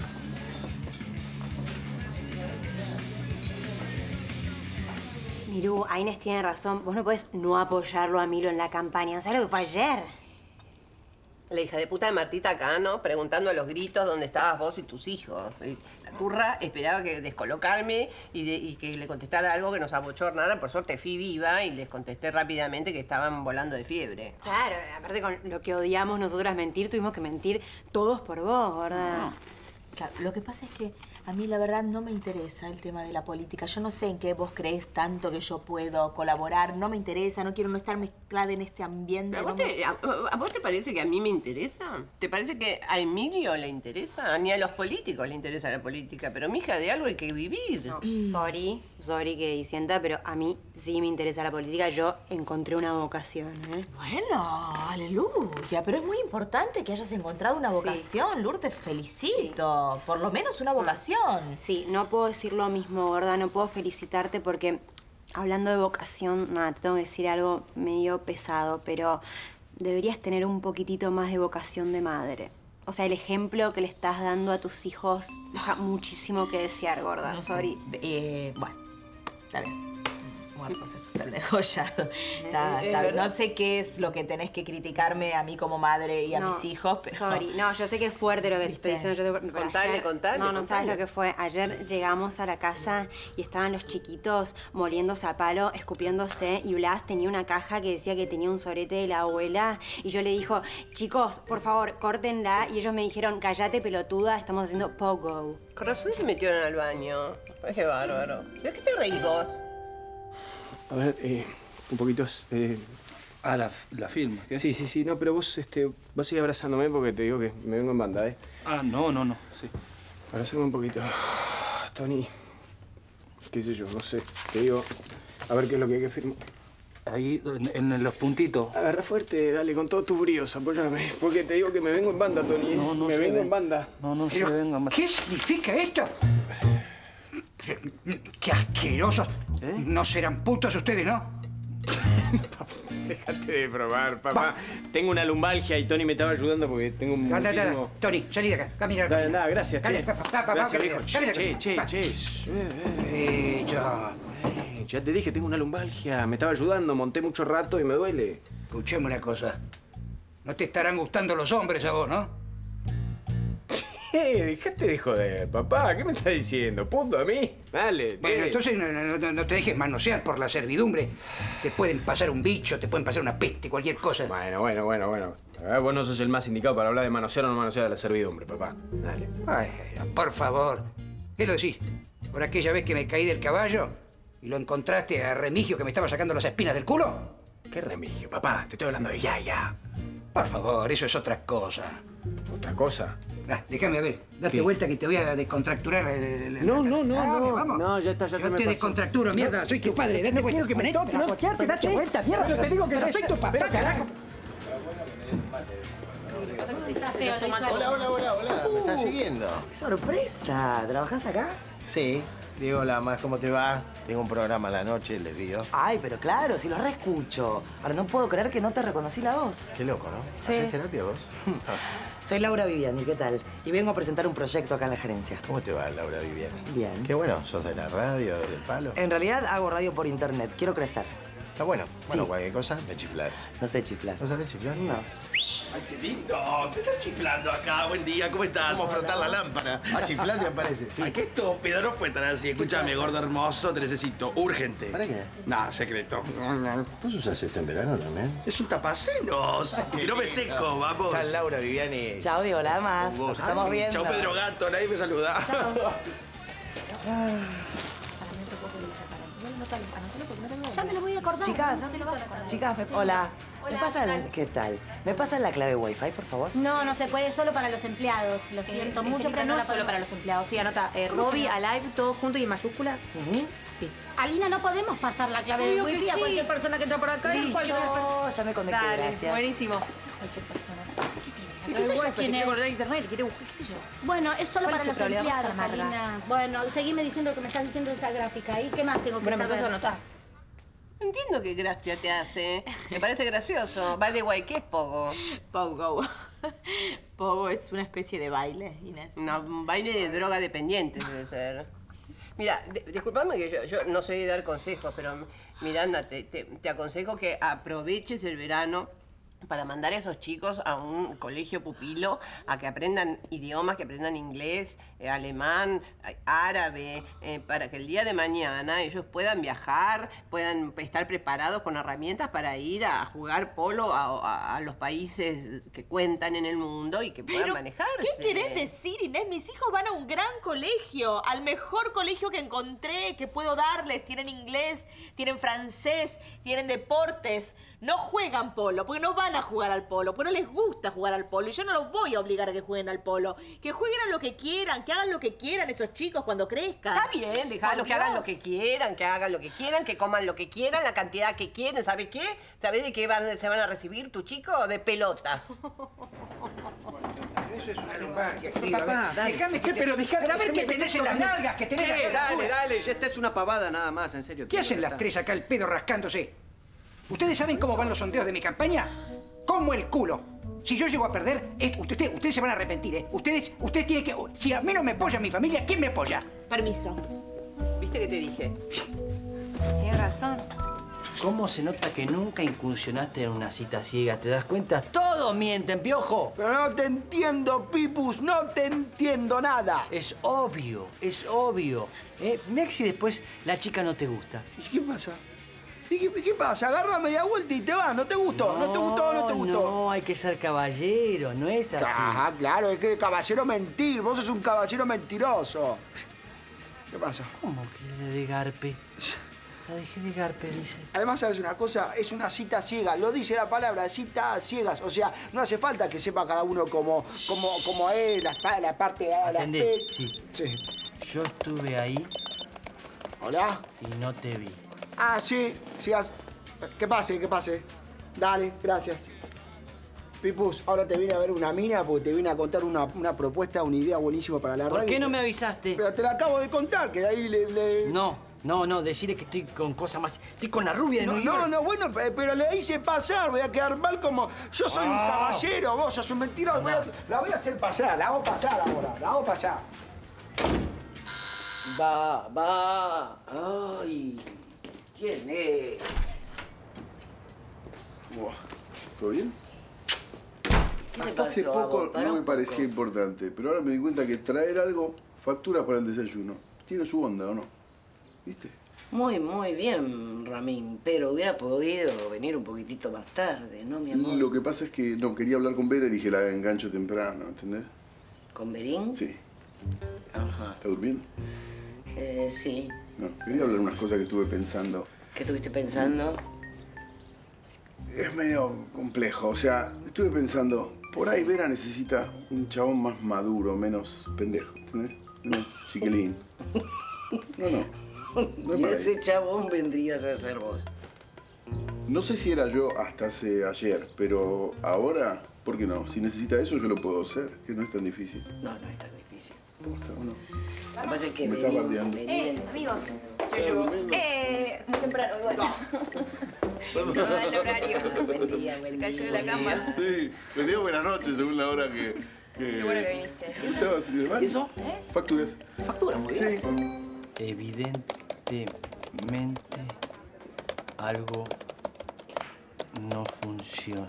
Mirú, Inés tiene razón. Vos no podés no apoyarlo a Milo en la campaña. ¿Sabés lo que fue ayer? La hija de puta de Martita acá, ¿no? Preguntando a los gritos dónde estabas vos y tus hijos. Y la turra esperaba que descolocarme y que le contestara algo que nos abochornara. Por suerte fui viva y les contesté rápidamente que estaban volando de fiebre. Claro, aparte con lo que odiamos nosotras mentir, tuvimos que mentir todos por vos, ¿verdad? Claro, lo que pasa es que a mí la verdad no me interesa el tema de la política. Yo no sé en qué vos crees tanto que yo puedo colaborar. No me interesa, no quiero no estar mezclada en este ambiente. ¿A vos te parece que a mí me interesa? ¿Te parece que a Emilio le interesa? Ni a los políticos le interesa la política. Pero, mija, de algo hay que vivir. No, sorry que disienta, pero a mí sí me interesa la política. Yo encontré una vocación, ¿eh? Bueno, aleluya. Pero es muy importante que hayas encontrado una vocación. Lourdes, te felicito. Por lo menos una vocación. Sí, no puedo decir lo mismo, ¿verdad? No puedo felicitarte porque, hablando de vocación, nada, te tengo que decir algo medio pesado, pero deberías tener un poquitito más de vocación de madre. O sea, el ejemplo que le estás dando a tus hijos deja muchísimo que desear, gorda. No sé. Sorry. Bueno, está bien. Muertos es usted degollado. verdad. No sé qué es lo que tenés que criticarme a mí como madre y a mis hijos, pero... Sorry. No, yo sé que es fuerte lo que te estoy diciendo. Contale. No sabes lo que fue. Ayer llegamos a la casa y estaban los chiquitos moliéndose a palo, escupiéndose, y Blas tenía una caja que decía que tenía un sorete de la abuela, y yo le dijo, chicos, por favor, córtenla, y ellos me dijeron, cállate, pelotuda, estamos haciendo pogo. Con razón se metieron al baño. Ay, qué bárbaro. ¿De qué te reís vos? A ver, un poquito... la firma, ¿qué? Sí, no, pero vos, vos sigue abrazándome porque te digo que me vengo en banda, ¿eh? Ah, no, sí. Abrazame un poquito. Tony, qué sé yo, no sé. Te digo, a ver qué es lo que hay que firmar. Ahí, en los puntitos. Agarra fuerte, dale, con todos tus bríos, apóyame. Porque te digo que me vengo en banda, Tony. No me vengo en banda. No se venga en banda. ¿Qué significa esto? ¡Qué asquerosos! No serán putos ustedes, ¿no? Déjate de probar, papá. Tengo una lumbalgia y Tony me estaba ayudando porque tengo un muchísimo... Tony, salí de acá. Camina. Nada, gracias, che. Gracias, viejo. Che. Ya te dije, tengo una lumbalgia. Me estaba ayudando, monté mucho rato y me duele. Escuchemos una cosa. No te estarán gustando los hombres a vos, ¿no? Dejate de joder, papá. ¿Qué me estás diciendo? ¿Punto a mí? Dale, Bueno, entonces no te dejes manosear por la servidumbre. Te pueden pasar un bicho, te pueden pasar una peste, cualquier cosa. Bueno. Vos no sos el más indicado para hablar de manosear o no manosear a la servidumbre, papá. Dale. Bueno, por favor. ¿Qué lo decís? ¿Por aquella vez que me caí del caballo y lo encontraste a Remigio que me estaba sacando las espinas del culo? ¿Qué Remigio, papá? Te estoy hablando de Yaya. Por favor, eso es otra cosa. ¿Otra cosa? Déjame a ver. Date vuelta que te voy a descontracturar. No. Vamos. No, ya está, ya se me Yo te pasó. descontracturo, mierda. Soy tu padre. Date vuelta. Quiero que me toque, Date vuelta, mierda. Pero te digo que soy tu papá, carajo. Hola. ¿Me estás siguiendo? ¡Qué sorpresa! ¿Trabajás acá? Sí. Diego Lamas, ¿cómo te va? Tengo un programa a la noche, les digo. Ay, pero claro, si lo reescucho. Ahora, no puedo creer que no te reconocí la voz. Qué loco, ¿no? Sí. ¿Haces terapia vos? Soy Laura Viviani, ¿qué tal? Y vengo a presentar un proyecto acá en la gerencia. ¿Cómo te va, Laura Viviani? Bien. Qué bueno, ¿sos de la radio, del palo? En realidad hago radio por internet. Quiero crecer. Está bueno. Bueno, Sí. cualquier cosa, me chiflás. No sé chiflar. ¿No sabés chiflar? No. ¡Ay, qué lindo! ¿Qué estás chiflando acá? Buen día, ¿cómo estás? Vamos a frotar la lámpara. A chiflar se aparece, sí. Ay, qué estúpido, no fue tan así. Escúchame, gordo hermoso, te necesito. Urgente. ¿Para qué? Nah, secreto. ¿Vos usás esto en verano también? Es un tapacenos. Si no me seco, vamos. Chao, Laura Viviani. Chao, Diego Lamas. Nos estamos viendo. Chao, Pedro Gato. Nadie me saluda. Chao. Ya me lo voy a acordar. Chicas, no te lo vas a acordar. chicas, Sí. hola. Hola, ¿Me pasan, ¿qué tal? qué tal? ¿Me pasan la clave Wi-Fi, por favor? No se puede, solo para los empleados. Lo siento mucho, pero no es solo para los empleados. Sí, anota, Robbie, Alive, todo junto y en mayúscula. Sí. Alina, no podemos pasar la clave de Obvio que Wi-Fi a sí. cualquier persona que entra por acá. Listo, ya me conecté, Dale, gracias. buenísimo. Cualquier persona. ¿Y qué sé yo quién es? Quiere internet, quiere buscar, qué sé yo. Bueno, es solo ¿Cuál para es los tu problema? empleados, Vamos a estar amarga. Alina. Bueno, seguime diciendo lo que me estás diciendo de esta gráfica. ¿Y qué más tengo que Bueno, me saber? vas a anotar. No entiendo qué gracia te hace. Me parece gracioso. By the way, ¿qué es Pogo? Pogo. Pogo es una especie de baile, Inés. Un baile de droga dependientes debe ser. Mira, disculpame que yo no soy de dar consejos, pero Miranda, te aconsejo que aproveches el verano para mandar a esos chicos a un colegio pupilo a que aprendan idiomas, que aprendan inglés, alemán, árabe, para que el día de mañana ellos puedan viajar, puedan estar preparados con herramientas para ir a jugar polo a los países que cuentan en el mundo y que puedan manejarse. ¿Qué querés decir, Inés? Mis hijos van a un gran colegio, al mejor colegio que encontré, que puedo darles. Tienen inglés, tienen francés, tienen deportes. No juegan polo, porque no van a jugar al polo, porque no les gusta jugar al polo. Y yo no los voy a obligar a que jueguen al polo. Que jueguen a lo que quieran, que hagan lo que quieran esos chicos cuando crezcan. Está bien, dejarlos que hagan lo que quieran, que coman lo que quieran, la cantidad que quieren. ¿Sabes qué? ¿Sabes de qué se van a recibir tus chicos? De pelotas. Eso es una lumbargia, querido. Papá, dale. Déjame que pero a ver qué tenés en las nalgas, que tenés Sí, las dale, dale, ya esta es una pavada nada más, en serio. ¿Qué hacen las tres acá el pedo rascándose? ¿Ustedes saben cómo van los sondeos de mi campaña? Como el culo. Si yo llego a perder, ustedes se van a arrepentir, ¿eh? Ustedes tienen que... Si a mí no me apoya mi familia, ¿quién me apoya? Permiso. ¿Viste qué te dije? Tienes razón. ¿Cómo se nota que nunca incursionaste en una cita ciega? ¿Te das cuenta? ¡Todos mienten, Piojo! Pero no te entiendo, Pipus, no te entiendo nada. Es obvio, es obvio. Mirá si después la chica no te gusta. ¿Y qué pasa? ¿Y qué pasa? Agarra media vuelta y te vas. ¿No te gustó? ¿No te gustó? ¿No te gustó? No, hay que ser caballero, no es así. Ah, claro, es que caballero mentir. Vos sos un caballero mentiroso. ¿Qué pasa? ¿Cómo que le de garpe? La dejé de garpe, dice. Además, ¿sabes una cosa? Es una cita ciega. Lo dice la palabra, cita ciegas. O sea, no hace falta que sepa cada uno cómo es, la parte A, la Atendé, B. sí. Sí. Yo estuve ahí. ¿Hola? Y no te vi. Ah, sí. Que pase. Dale, gracias. Pipus, ahora te vine a ver una mina porque te vine a contar una propuesta, una idea buenísima para la radio. ¿Por qué no me avisaste? Pero te la acabo de contar, que de ahí le... No, decirle que estoy con cosas más... Estoy con la rubia de New York. No, bueno, pero le hice pasar, voy a quedar mal como... Yo soy un caballero, vos sos un mentiroso. La voy a hacer pasar, la hago pasar ahora, la hago pasar. Va. Ay, ¿quién es? Buah, ¿todo bien? ¿Qué te Hasta hace pasó, poco Agua? Para no me un parecía poco. importante, pero ahora me di cuenta que traer algo factura para el desayuno. Tiene su onda, ¿o no? ¿Viste? Muy bien, Ramín, pero hubiera podido venir un poquitito más tarde, ¿no, mi amor? Lo que pasa es que no quería hablar con Vera y dije la engancho temprano, ¿entendés? ¿Con Berín? Sí. Ajá. ¿Está durmiendo? Sí. No, quería hablar unas cosas que estuve pensando. ¿Qué estuviste pensando? Es medio complejo, o sea, estuve pensando, por ahí Vera necesita un chabón más maduro, menos pendejo, ¿entendés? Menos chiquilín. No Y es ese chabón vendrías a ser vos. No sé si era yo hasta hace ayer, pero ahora, ¿por qué no? Si necesita eso, yo lo puedo hacer, que no es tan difícil. No es tan difícil. ¿Posta o no? Lo que pasa es que Me está bardeando. Amigo. ¿Qué llegó? Muy temprano, igual. No da el horario. Se cayó de la cama. Sí, venía buenas noches según la hora que... Qué bueno que viniste. ¿Estabas en el baño? ¿Y eso? Facturas. Factura, muy bien. Sí. Evidentemente algo no funciona.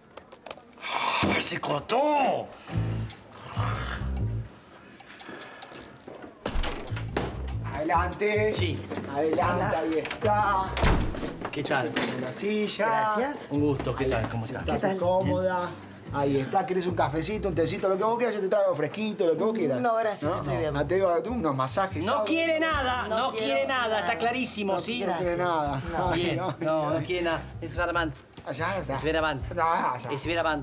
¡Se cortó! Adelante. Sí. Adelante, ahí está. ¿Qué tal? En la silla. Gracias. Un gusto, ¿qué tal? ¿Cómo estás? Sentate cómoda. Ahí está, ¿querés un cafecito, un tecito, lo que vos quieras? Yo te traigo fresquito, lo que vos quieras. No, gracias, estoy bien. Mateo, unos masajes. No ¿sabes? quiere nada, no quiere nada, está clarísimo, ¿sí? No quiere nada. No, bien, no quiere nada. Es Veravant. Allá está. Es Veravant. Es Veravant.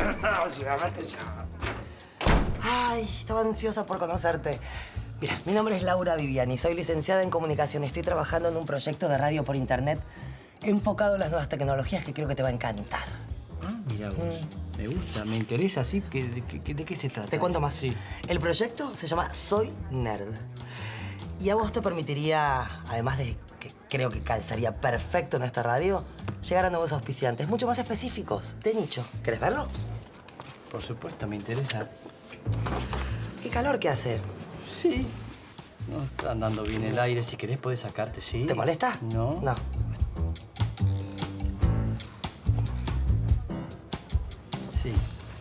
Ay, estaba ansiosa por conocerte. Mira, mi nombre es Laura Viviani, soy licenciada en comunicación. Estoy trabajando en un proyecto de radio por internet enfocado en las nuevas tecnologías que creo que te va a encantar. Ah, mira vos. Me gusta, me interesa, sí. ¿De qué se trata? Te cuento más. Sí. El proyecto se llama Soy Nerd. Y a vos te permitiría, además de que creo que calzaría perfecto en esta radio, llegar a nuevos auspiciantes, mucho más específicos, de nicho. ¿Querés verlo? Por supuesto, me interesa. ¿Qué calor que hace? Sí. No, está andando bien el aire. Si querés, podés sacarte, ¿sí? ¿Te molesta? No. No. Sí.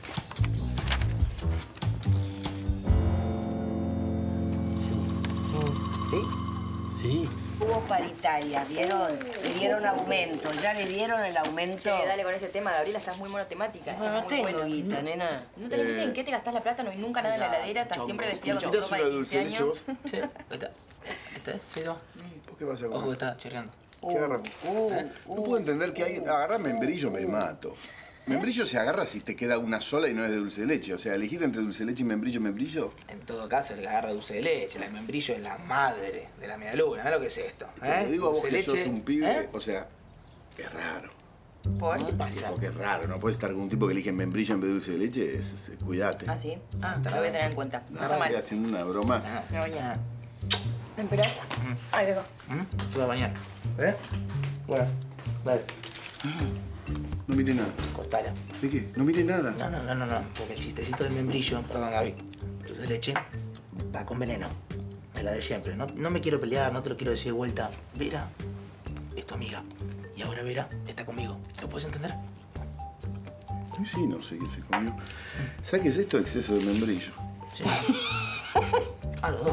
¿Sí? Sí. Hubo paritaria, ¿vieron? Le dieron aumento. ¿Ya le dieron el aumento? Che, dale con ese tema, Gabriela, estás muy monotemática. Bueno, no tengo guita, nena. ¿No tenés guita en qué te gastás la plata? No hay nunca nada en la heladera, estás siempre vestida con tu ropa de 15 años. Sí, ahí está. Sí, va. ¿Por qué vas a comer? Ojo, está chorreando. ¿Qué agarra? No puedo entender que hay... Agarrar membrillo me mato. Membrillo se agarra si te queda una sola y no es de dulce de leche. O sea, elegir entre dulce de leche y membrillo. En todo caso, el que agarra dulce de leche, la membrillo es la madre de la medialuna. ¿Sabes lo que es esto? Te lo digo a vos Dulce de que sos leche, un pibe, ¿eh? o sea, es raro. ¿Por? ¿Qué pasa? Porque es raro, no puedes estar con un tipo que elige membrillo en vez de dulce de leche, cuídate. Ah, ¿sí? Ah, lo voy a tener en cuenta. No está Estoy mal. haciendo una broma. Me voy a... Espera. Ahí vengo. Se va a bañar. ¿Eh? Bueno, vale. No mire nada. Cortala. ¿De qué? No mire nada. No. Porque el chistecito del membrillo, perdón, Gaby, dulce de leche, va con veneno. Es la de siempre. No me quiero pelear, no te lo quiero decir de vuelta. Vera es tu amiga. Y ahora Vera está conmigo. ¿Lo puedes entender? Sí, no sé qué se comió. ¿Sabes qué es esto? Exceso de membrillo. Sí. A los dos.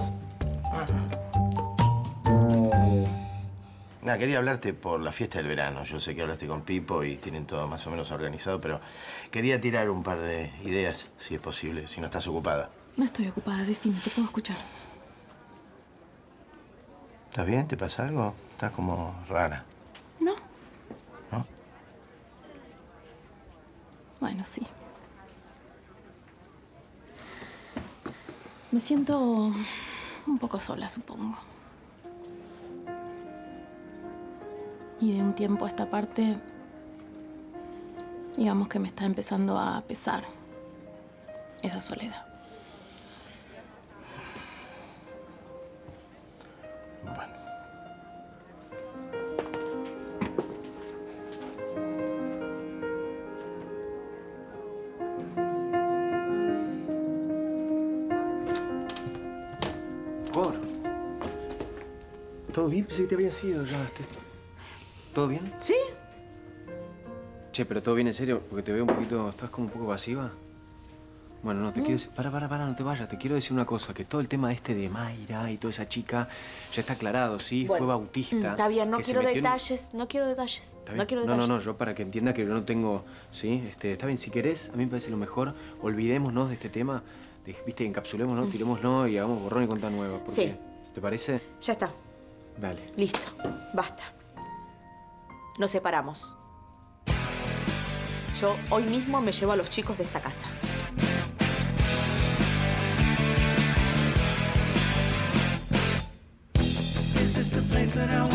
Nada, quería hablarte por la fiesta del verano. Yo sé que hablaste con Pipo y tienen todo más o menos organizado, pero quería tirar un par de ideas, si es posible, si no estás ocupada. No estoy ocupada, decime, te puedo escuchar. ¿Estás bien? ¿Te pasa algo? Estás como rara. No. ¿No? Bueno, sí. Me siento un poco sola, supongo. Y de un tiempo a esta parte, digamos que me está empezando a pesar esa soledad. Cor. ¿Todo bien? Pensé que te habías ido ya. ¿Todo bien? Sí. Che, pero todo bien en serio, porque te veo un poquito... ¿Estás como un poco pasiva? Bueno, no, te quiero decir... Para, no te vayas. Te quiero decir una cosa, que todo el tema este de Mayra y toda esa chica ya está aclarado, ¿sí? Bueno, fue bautista. Está bien, no que se quiero metió en- detalles, no quiero detalles. ¿Está bien? No quiero detalles. No, yo para que entienda que yo no tengo... ¿Sí? Está bien, si querés, a mí me parece lo mejor. Olvidémonos de este tema. ¿Viste? Encapsulémonos, tirémoslo y hagamos borrón y cuenta nueva. Porque, Sí. ¿te parece? Ya está. Dale. Listo. Basta. Nos separamos. Yo hoy mismo me llevo a los chicos de esta casa. This is the place that I